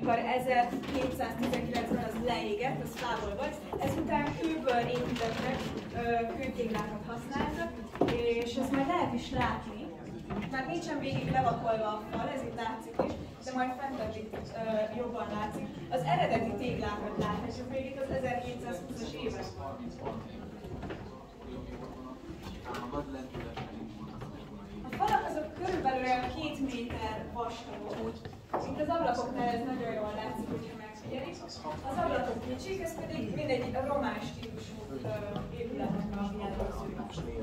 1219-ben az leégett, az fából volt, ezután kőből építettek, kőtéglákat használtak, és ezt majd lehet is látni, mert nincsen végig levakolva a fal, ez itt látszik is, de majd fentebb itt jobban látszik. Az eredeti téglákat láthatjuk végig az 1720-as évek. A falak azok körülbelül 2 méter vastagok, itt az ablakoknál ez nagyon jól látszik, hogyha megfigyelik. Az ablakok kicsik, ez pedig mindegy román stílusú épületnek a jellemző.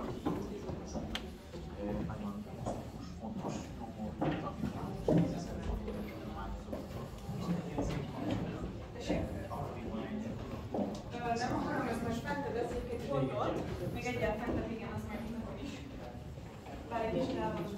Nem akarom, ezt most fentebb egy fordult, még egyel fentebb, igen, azt megmutatom is. Bár egy kicsit elvonultam.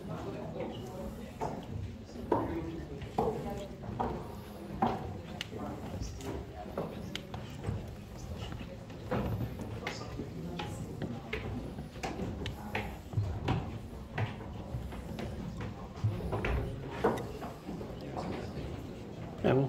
Jó.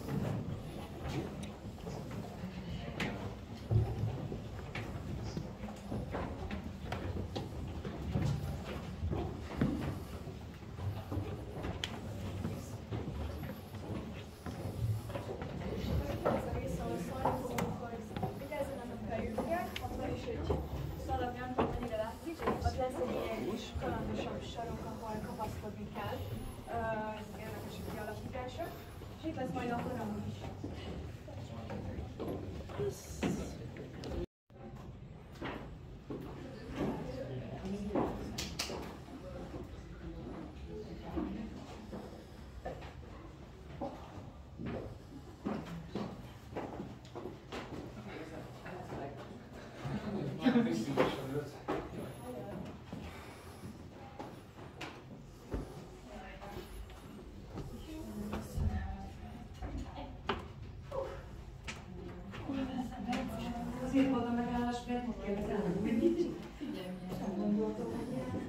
És itt lesz majd a harang is. Azért van a megállás, mert figyelj, nem gondoltam, hogy ilyen.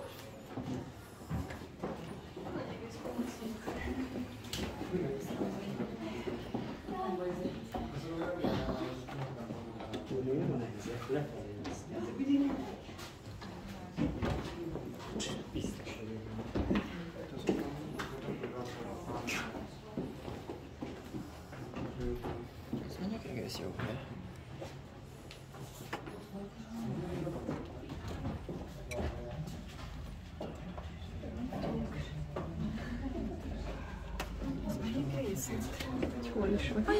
Ez mondjuk egész jó, ne? Hol is van?